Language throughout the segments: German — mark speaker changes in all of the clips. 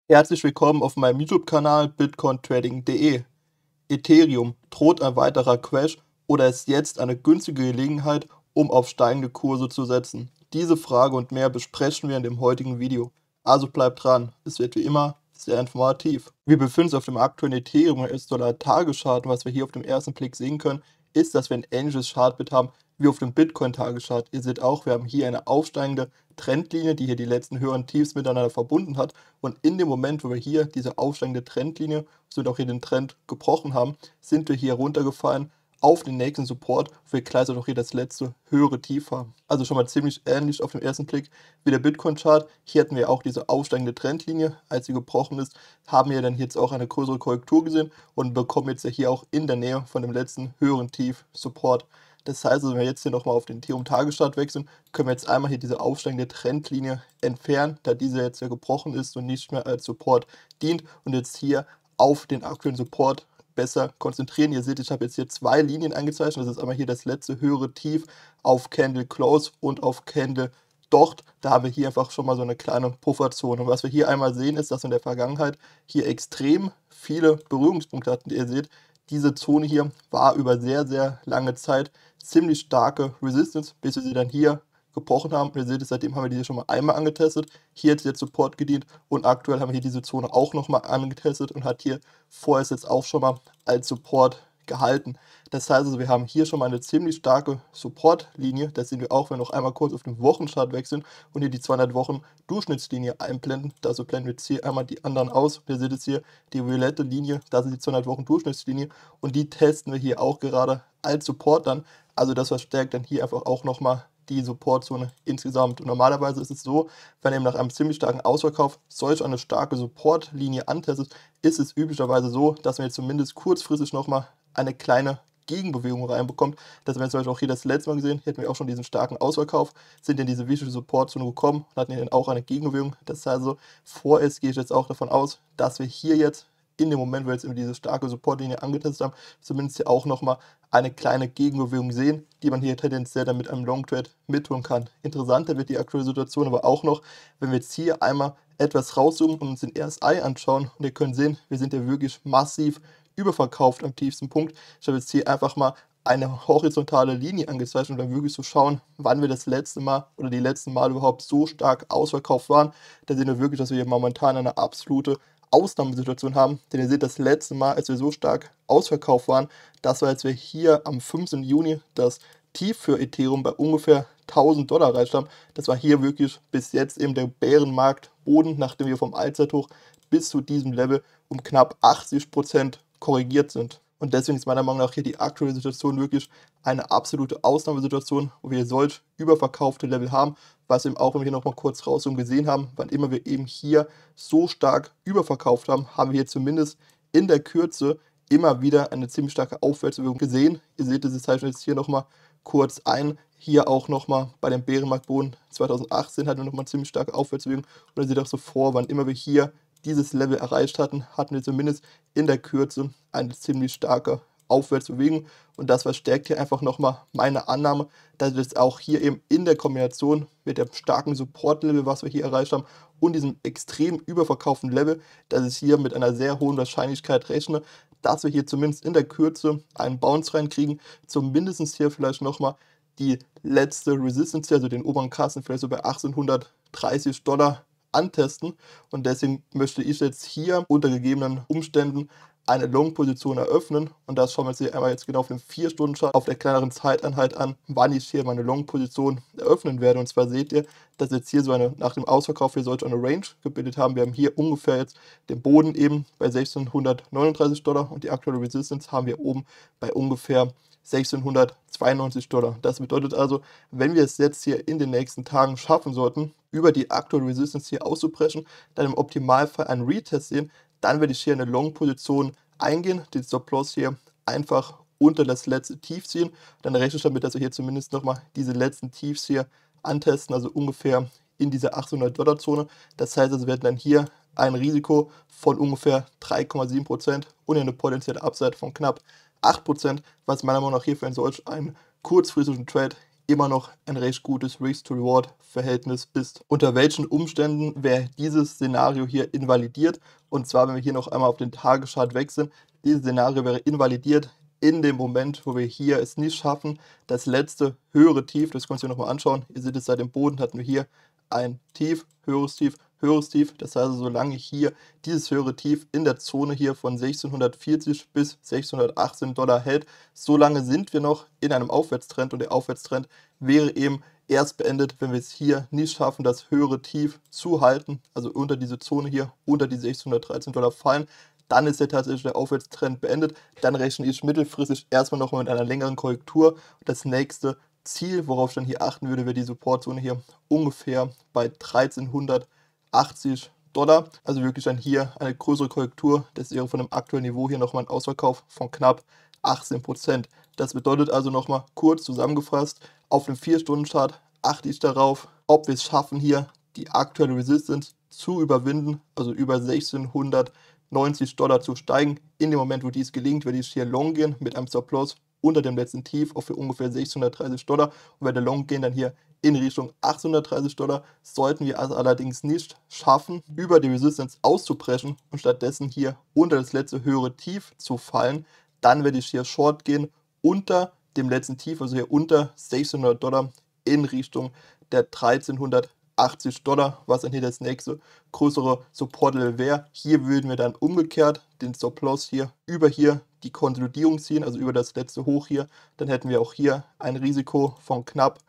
Speaker 1: Herzlich willkommen auf meinem YouTube-Kanal bitcointrading.de. Ethereum, droht ein weiterer Crash oder ist jetzt eine günstige Gelegenheit, um auf steigende Kurse zu setzen? Diese Frage und mehr besprechen wir in dem heutigen Video. Also bleibt dran, es wird wie immer sehr informativ. Wir befinden uns auf dem aktuellen Ethereum US-Dollar Tageschart und was wir hier auf dem ersten Blick sehen können, ist, dass wir ein ähnliches Chartbild haben wie auf dem Bitcoin-Tageschart. Ihr seht auch, wir haben hier eine aufsteigende Trendlinie, die hier die letzten höheren Tiefs miteinander verbunden hat. Und in dem Moment, wo wir hier diese aufsteigende Trendlinie, so auch hier den Trend gebrochen haben, sind wir hier runtergefallen auf den nächsten Support, wo wir gleichzeitig auch hier das letzte höhere Tief haben. Also schon mal ziemlich ähnlich auf den ersten Blick wie der Bitcoin-Chart. Hier hatten wir auch diese aufsteigende Trendlinie. Als sie gebrochen ist, haben wir dann jetzt auch eine größere Korrektur gesehen und bekommen jetzt ja hier auch in der Nähe von dem letzten höheren Tief Support. Das heißt, also, wenn wir jetzt hier nochmal auf den Ethereum-Tageschart wechseln, können wir jetzt einmal hier diese aufsteigende Trendlinie entfernen, da diese jetzt ja gebrochen ist und nicht mehr als Support dient und jetzt hier auf den aktuellen Support besser konzentrieren. Ihr seht, ich habe jetzt hier zwei Linien eingezeichnet. Das ist einmal hier das letzte höhere Tief auf Candle Close und auf Candle Dort. Da haben wir hier einfach schon mal so eine kleine Pufferzone. Und was wir hier einmal sehen, ist, dass wir in der Vergangenheit hier extrem viele Berührungspunkte hatten. Ihr seht, diese Zone hier war über sehr, sehr lange Zeit ziemlich starke Resistance, bis wir sie dann hier gebrochen haben. Ihr seht es, seitdem haben wir diese schon mal einmal angetestet. Hier hat jetzt Support gedient und aktuell haben wir hier diese Zone auch nochmal angetestet und hat hier vorerst jetzt auch schon mal als Support gehalten. Das heißt also, wir haben hier schon mal eine ziemlich starke Supportlinie. Das sehen wir auch, wenn wir noch einmal kurz auf den Wochenchart wechseln und hier die 200 Wochen Durchschnittslinie einblenden. Also blenden wir jetzt hier einmal die anderen aus. Ihr seht es hier, die violette Linie, das ist die 200 Wochen Durchschnittslinie und die testen wir hier auch gerade als Support dann. Also das verstärkt dann hier einfach auch nochmal die Supportzone insgesamt. Und normalerweise ist es so, wenn eben nach einem ziemlich starken Ausverkauf solch eine starke Supportlinie antestet, ist es üblicherweise so, dass man jetzt zumindest kurzfristig nochmal eine kleine Gegenbewegung reinbekommt. Das haben wir zum Beispiel auch hier das letzte Mal gesehen. Hier hatten wir auch schon diesen starken Ausverkauf, sind in diese wichtige Supportzone gekommen und hatten dann auch eine Gegenbewegung. Das heißt also, vorerst gehe ich jetzt auch davon aus, dass wir hier jetzt in dem Moment, wo wir jetzt eben diese starke Supportlinie angetestet haben, zumindest hier auch nochmal eine kleine Gegenbewegung sehen, die man hier tendenziell dann mit einem Long Trade mittun kann. Interessanter wird die aktuelle Situation aber auch noch, wenn wir jetzt hier einmal etwas rauszoomen und uns den RSI anschauen. Und ihr könnt sehen, wir sind ja wirklich massiv überverkauft am tiefsten Punkt. Ich habe jetzt hier einfach mal eine horizontale Linie angezeichnet, um dann wirklich zu schauen, wann wir das letzte Mal oder die letzten Mal überhaupt so stark ausverkauft waren. Da sehen wir wirklich, dass wir hier momentan eine absolute Ausnahmesituation haben. Denn ihr seht, das letzte Mal, als wir so stark ausverkauft waren, das war, als wir hier am 15. Juni das Tief für Ethereum bei ungefähr $1000 erreicht haben. Das war hier wirklich bis jetzt eben der Bärenmarktboden, nachdem wir vom Allzeithoch bis zu diesem Level um knapp 80% korrigiert sind. Und deswegen ist meiner Meinung nach hier die aktuelle Situation wirklich eine absolute Ausnahmesituation, wo wir solch überverkaufte Level haben, was eben auch, wenn wir hier nochmal kurz raus und gesehen haben, wann immer wir eben hier so stark überverkauft haben, haben wir hier zumindest in der Kürze immer wieder eine ziemlich starke Aufwärtsbewegung gesehen. Ihr seht, das zeichnet jetzt hier nochmal kurz ein. Hier auch nochmal bei dem Bärenmarktboden 2018 hatten wir nochmal eine ziemlich starke Aufwärtsbewegung. Und ihr seht auch so vor, wann immer wir hier dieses Level erreicht hatten, hatten wir zumindest in der Kürze eine ziemlich starke Aufwärtsbewegung. Und das verstärkt hier einfach nochmal meine Annahme, dass es auch hier eben in der Kombination mit dem starken Support-Level, was wir hier erreicht haben, und diesem extrem überverkauften Level, dass ich hier mit einer sehr hohen Wahrscheinlichkeit rechne, dass wir hier zumindest in der Kürze einen Bounce reinkriegen, zumindest hier vielleicht nochmal die letzte Resistance, also den oberen Kassen, vielleicht so bei $1830 antesten. Und deswegen möchte ich jetzt hier unter gegebenen Umständen eine Long-Position eröffnen. Und das schauen wir uns hier einmal jetzt genau auf dem 4-Stunden-Chart auf der kleineren Zeiteinheit an, wann ich hier meine Long-Position eröffnen werde. Und zwar seht ihr, dass jetzt hier so eine, nach dem Ausverkauf hier solch eine Range gebildet haben. Wir haben hier ungefähr jetzt den Boden eben bei $1639 und die aktuelle Resistance haben wir oben bei ungefähr $1692. Das bedeutet also, wenn wir es jetzt hier in den nächsten Tagen schaffen sollten, über die aktuelle Resistance hier auszubrechen, dann im Optimalfall einen Retest sehen, dann werde ich hier eine Long-Position eingehen, den Stop-Loss hier einfach unter das letzte Tief ziehen. Dann rechne ich damit, dass wir hier zumindest nochmal diese letzten Tiefs hier antesten, also ungefähr in dieser $800-Zone. Das heißt also, wir werden dann hier ein Risiko von ungefähr 3,7% und eine potenzielle Upside von knapp 8%, was meiner Meinung nach hier für einen solch einen kurzfristigen Trade immer noch ein recht gutes Risk-to-Reward-Verhältnis ist. Unter welchen Umständen wäre dieses Szenario hier invalidiert? Und zwar, wenn wir hier noch einmal auf den Tageschart wechseln, dieses Szenario wäre invalidiert in dem Moment, wo wir hier es nicht schaffen, das letzte höhere Tief, das könnt ihr euch nochmal anschauen, ihr seht es seit dem Boden, hatten wir hier ein Tief, höheres Tief, höheres Tief. Das heißt, solange hier dieses höhere Tief in der Zone hier von 1640 bis 618 Dollar hält, solange sind wir noch in einem Aufwärtstrend und der Aufwärtstrend wäre eben erst beendet, wenn wir es hier nicht schaffen, das höhere Tief zu halten, also unter diese Zone hier, unter die 613 Dollar fallen. Dann ist tatsächlich der Aufwärtstrend beendet. Dann rechne ich mittelfristig erstmal nochmal mit einer längeren Korrektur. Das nächste Ziel, worauf ich dann hier achten würde, wäre die Supportzone hier ungefähr bei 1380 Dollar. Also wirklich dann hier eine größere Korrektur. Das wäre von dem aktuellen Niveau hier nochmal ein Ausverkauf von knapp 18%. Das bedeutet also nochmal kurz zusammengefasst, auf dem 4-Stunden-Chart achte ich darauf, ob wir es schaffen, hier die aktuelle Resistance zu überwinden, also über 1690 Dollar zu steigen. In dem Moment, wo dies gelingt, werde ich hier long gehen mit einem Stop-Loss unter dem letzten Tief auf für ungefähr 630 Dollar und werde long gehen dann hier in Richtung 830 Dollar. Sollten wir also allerdings nicht schaffen, über die Resistance auszubrechen und stattdessen hier unter das letzte höhere Tief zu fallen, dann werde ich hier short gehen unter dem letzten Tief, also hier unter 600 Dollar in Richtung der 1380 Dollar, was dann hier das nächste größere Support-Level wäre. Hier würden wir dann umgekehrt den Stop-Loss hier die Konsolidierung ziehen, also über das letzte Hoch hier. Dann hätten wir auch hier ein Risiko von knapp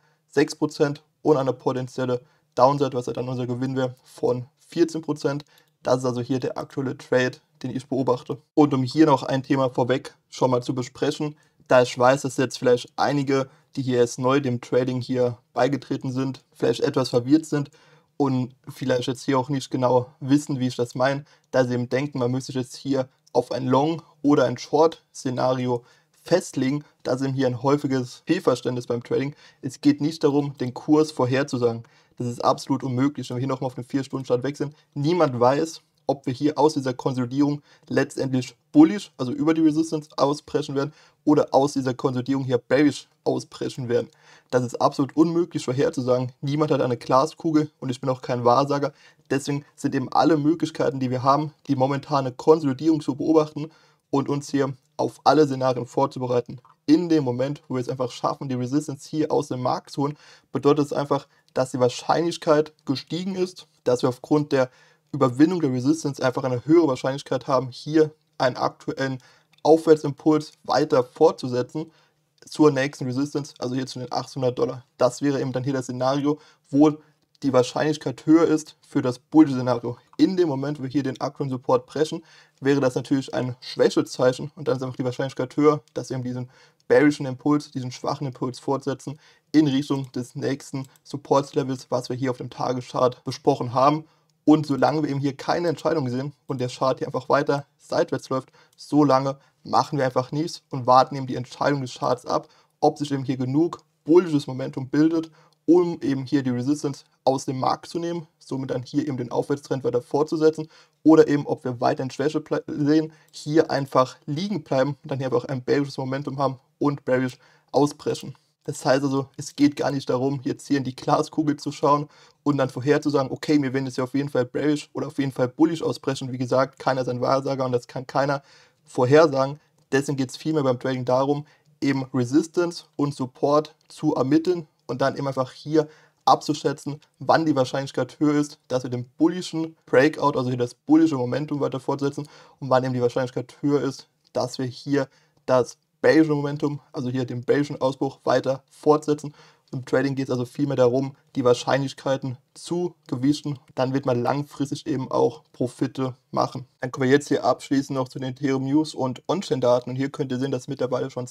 Speaker 1: 6% und eine potenzielle Downside, was ja dann unser Gewinn wäre, von 14%. Das ist also hier der aktuelle Trade, den ich beobachte. Und um hier noch ein Thema vorweg schon mal zu besprechen, da ich weiß, dass jetzt vielleicht einige, die hier erst neu dem Trading hier beigetreten sind, vielleicht etwas verwirrt sind und vielleicht jetzt hier auch nicht genau wissen, wie ich das meine, da sie eben denken, man müsste sich jetzt hier auf ein Long- oder ein Short-Szenario festlegen. Das ist eben hier ein häufiges Fehlverständnis beim Trading. Es geht nicht darum, den Kurs vorherzusagen. Das ist absolut unmöglich. Wenn wir hier nochmal auf den 4-Stunden-Chart wechseln, niemand weiß, ob wir hier aus dieser Konsolidierung letztendlich bullish, also über die Resistance ausbrechen werden oder aus dieser Konsolidierung hier bearish ausbrechen werden. Das ist absolut unmöglich vorherzusagen. Niemand hat eine Glaskugel und ich bin auch kein Wahrsager. Deswegen sind eben alle Möglichkeiten, die wir haben, die momentane Konsolidierung zu beobachten und uns hier auf alle Szenarien vorzubereiten. In dem Moment, wo wir es einfach schaffen, die Resistance hier aus dem Markt zu holen, bedeutet es einfach, dass die Wahrscheinlichkeit gestiegen ist, dass wir aufgrund der Überwindung der Resistance einfach eine höhere Wahrscheinlichkeit haben, hier einen aktuellen Aufwärtsimpuls weiter fortzusetzen zur nächsten Resistance, also hier zu den 800 Dollar. Das wäre eben dann hier das Szenario, wo die Wahrscheinlichkeit höher ist für das Bullish-Szenario. In dem Moment, wo wir hier den aktuellen Support brechen, wäre das natürlich ein Schwächezeichen und dann ist einfach die Wahrscheinlichkeit höher, dass wir eben diesen bearischen Impuls, diesen schwachen Impuls fortsetzen in Richtung des nächsten Support-Levels, was wir hier auf dem Tageschart besprochen haben. Und solange wir eben hier keine Entscheidung sehen und der Chart hier einfach weiter seitwärts läuft, solange machen wir einfach nichts und warten eben die Entscheidung des Charts ab, ob sich eben hier genug bullisches Momentum bildet, um eben hier die Resistance aus dem Markt zu nehmen, somit dann hier eben den Aufwärtstrend weiter fortzusetzen oder eben, ob wir weiterhin Schwäche sehen, hier einfach liegen bleiben und dann hier einfach ein bearisches Momentum haben und bearish ausbrechen. Das heißt also, es geht gar nicht darum, jetzt hier in die Glaskugel zu schauen und dann vorherzusagen, okay, wir werden jetzt ja auf jeden Fall bearish oder auf jeden Fall bullish ausbrechen. Wie gesagt, keiner ist ein Wahrsager und das kann keiner vorhersagen. Deswegen geht es vielmehr beim Trading darum, eben Resistance und Support zu ermitteln und dann eben einfach hier abzuschätzen, wann die Wahrscheinlichkeit höher ist, dass wir den bullischen Breakout, also hier das bullische Momentum weiter fortsetzen und wann eben die Wahrscheinlichkeit höher ist, dass wir hier das bearische Momentum, also hier den bearischen Ausbruch weiter fortsetzen. Im Trading geht es also vielmehr darum, die Wahrscheinlichkeiten zu gewichten. Dann wird man langfristig eben auch Profite machen. Dann kommen wir jetzt hier abschließend noch zu den Ethereum News und On-Chain-Daten. Und hier könnt ihr sehen, dass mittlerweile schon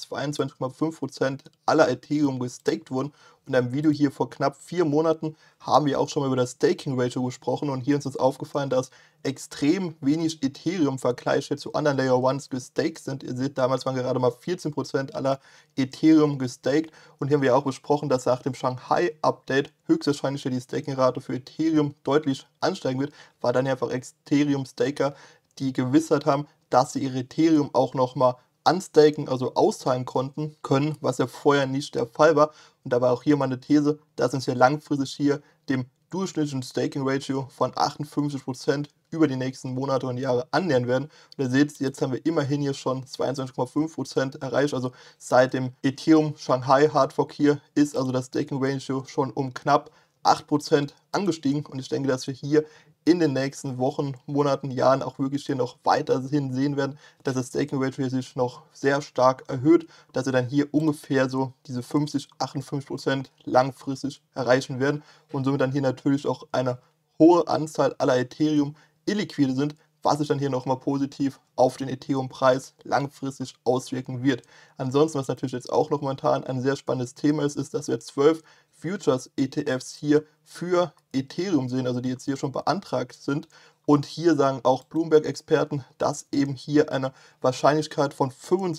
Speaker 1: 22,5% aller Ethereum gestaked wurden. Und in einem Video hier vor knapp 4 Monaten haben wir auch schon mal über das Staking Ratio gesprochen. Und hier ist uns aufgefallen, dass extrem wenig Ethereum im Vergleich zu anderen Layer 1s gestaked sind. Ihr seht, damals waren gerade mal 14% aller Ethereum gestaked. Und hier haben wir auch besprochen, dass nach dem Shanghai-Update höchstwahrscheinlich die Staking-Rate für Ethereum deutlich ansteigen wird, weil dann einfach Ethereum-Staker die Gewissheit haben, dass sie ihre Ethereum auch nochmal unstaken, also auszahlen können, was ja vorher nicht der Fall war. Und da war auch hier meine These, dass uns ja langfristig hier dem durchschnittlichen Staking Ratio von 58% über die nächsten Monate und Jahre annähern werden. Und ihr seht, jetzt haben wir immerhin hier schon 22,5% erreicht. Also seit dem Ethereum Shanghai Hardfork hier ist also das Staking Ratio schon um knapp 8% angestiegen. Und ich denke, dass wir hier in den nächsten Wochen, Monaten, Jahren auch wirklich hier noch weiterhin sehen werden, dass das Staking Ratio sich noch sehr stark erhöht, dass wir dann hier ungefähr so diese 50-58% langfristig erreichen werden und somit dann hier natürlich auch eine hohe Anzahl aller Ethereum illiquide sind, was sich dann hier nochmal positiv auf den Ethereum-Preis langfristig auswirken wird. Ansonsten, was natürlich jetzt auch noch momentan ein sehr spannendes Thema ist, ist, dass wir 12 Futures-ETFs hier für Ethereum sehen, also die jetzt hier schon beantragt sind. Und hier sagen auch Bloomberg-Experten, dass eben hier eine Wahrscheinlichkeit von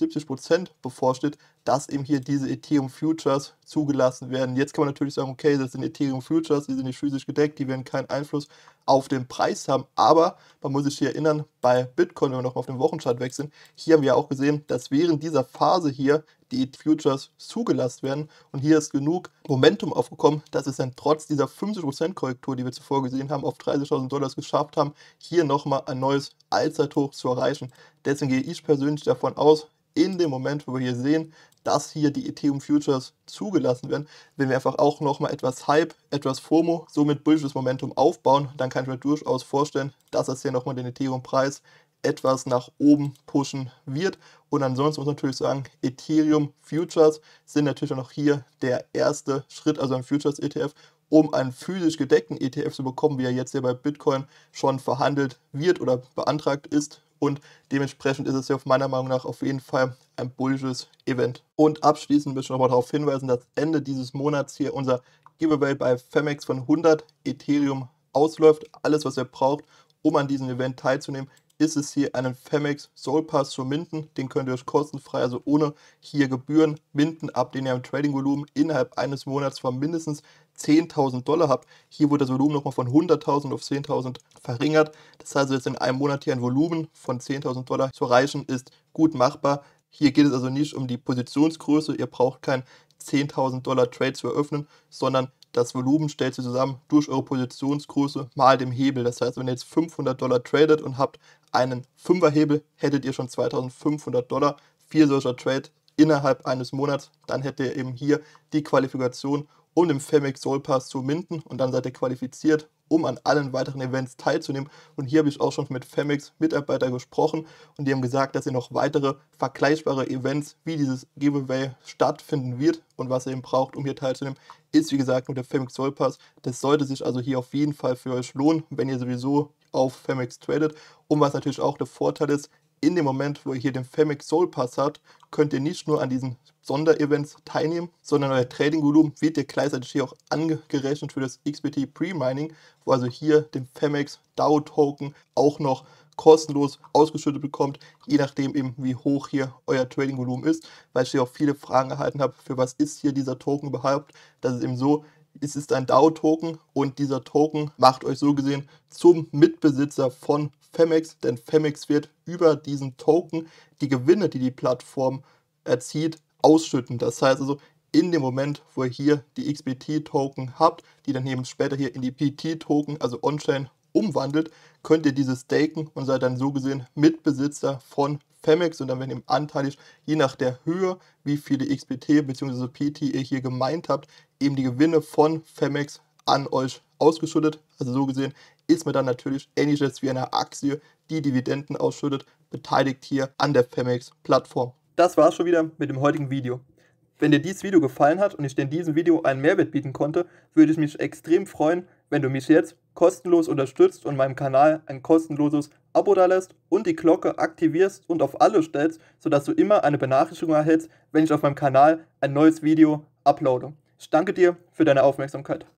Speaker 1: 75% bevorsteht, dass eben hier diese Ethereum Futures zugelassen werden. Jetzt kann man natürlich sagen, okay, das sind Ethereum Futures, die sind nicht physisch gedeckt, die werden keinen Einfluss auf den Preis haben. Aber man muss sich hier erinnern, bei Bitcoin, wenn wir nochmal auf den Wochenchart wechseln, hier haben wir auch gesehen, dass während dieser Phase hier die Futures zugelassen werden. Und hier ist genug Momentum aufgekommen, dass es dann trotz dieser 50% Korrektur, die wir zuvor gesehen haben, auf $30.000 geschafft haben, hier nochmal ein neues Allzeithoch zu erreichen. Deswegen gehe ich persönlich davon aus, in dem Moment, wo wir hier sehen, dass hier die Ethereum Futures zugelassen werden, wenn wir einfach auch nochmal etwas Hype, etwas FOMO, somit bullisches Momentum aufbauen, dann kann ich mir durchaus vorstellen, dass das hier nochmal den Ethereum-Preis etwas nach oben pushen wird. Und ansonsten muss man natürlich sagen, Ethereum Futures sind natürlich auch noch hier der erste Schritt, also ein Futures-ETF, um einen physisch gedeckten ETF zu bekommen, wie er jetzt hier bei Bitcoin schon verhandelt wird oder beantragt ist. Und dementsprechend ist es ja meiner Meinung nach auf jeden Fall ein bullisches Event. Und abschließend möchte ich nochmal darauf hinweisen, dass Ende dieses Monats hier unser Giveaway bei Phemex von 100 Ethereum ausläuft. Alles, was ihr braucht, um an diesem Event teilzunehmen, ist es hier einen Phemex Soul Pass zu minten. Den könnt ihr euch kostenfrei, also ohne hier Gebühren, minten, ab den ihr ein Trading-Volumen innerhalb eines Monats von mindestens $10.000 habt. Hier wurde das Volumen nochmal von 100.000 auf 10.000 verringert. Das heißt, jetzt in einem Monat hier ein Volumen von $10.000 zu erreichen, ist gut machbar. Hier geht es also nicht um die Positionsgröße. Ihr braucht kein $10.000 Trade zu eröffnen, sondern das Volumen stellt sich zusammen durch eure Positionsgröße mal dem Hebel. Das heißt, wenn ihr jetzt $500 tradet und habt einen 5er Hebel, hättet ihr schon $2.500. 4 solcher Trade innerhalb eines Monats, dann hättet ihr eben hier die Qualifikation, um den Phemex Soul Pass zu minten und dann seid ihr qualifiziert, um an allen weiteren Events teilzunehmen. Und hier habe ich auch schon mit Phemex Mitarbeitern gesprochen und die haben gesagt, dass hier noch weitere vergleichbare Events wie dieses Giveaway stattfinden wird. Und was ihr eben braucht, um hier teilzunehmen, ist wie gesagt nur der Phemex Soul Pass. Das sollte sich also hier auf jeden Fall für euch lohnen, wenn ihr sowieso auf Phemex tradet. Und was natürlich auch der Vorteil ist, in dem Moment, wo ihr hier den Phemex Soul Pass habt, könnt ihr nicht nur an diesen Sonderevents teilnehmen, sondern euer Trading-Volumen wird ihr gleichzeitig hier auch angerechnet für das XBT Pre-Mining, wo also hier den Phemex DAO-Token auch noch kostenlos ausgeschüttet bekommt, je nachdem eben wie hoch hier euer Trading-Volumen ist, weil ich hier auch viele Fragen erhalten habe, für was ist hier dieser Token überhaupt. Das ist eben so, es ist ein DAO-Token und dieser Token macht euch so gesehen zum Mitbesitzer von Phemex, denn Phemex wird über diesen Token die Gewinne, die die Plattform erzielt, ausschütten. Das heißt also, in dem Moment, wo ihr hier die XBT-Token habt, die dann eben später hier in die PT-Token, also On-Chain, umwandelt, könnt ihr diese staken und seid dann so gesehen Mitbesitzer von Phemex und dann werden eben anteilig, je nach der Höhe, wie viele XBT bzw. PT ihr hier gemeint habt, eben die Gewinne von Phemex an euch ausgeschüttet. Also so gesehen ist man dann natürlich ähnliches wie eine Aktie, die Dividenden ausschüttet, beteiligt hier an der Phemex-Plattform. Das war's schon wieder mit dem heutigen Video. Wenn dir dieses Video gefallen hat und ich dir in diesem Video einen Mehrwert bieten konnte, würde ich mich extrem freuen, wenn du mich jetzt kostenlos unterstützt und meinem Kanal ein kostenloses Abo dalässt und die Glocke aktivierst und auf alle stellst, sodass du immer eine Benachrichtigung erhältst, wenn ich auf meinem Kanal ein neues Video uploade. Ich danke dir für deine Aufmerksamkeit.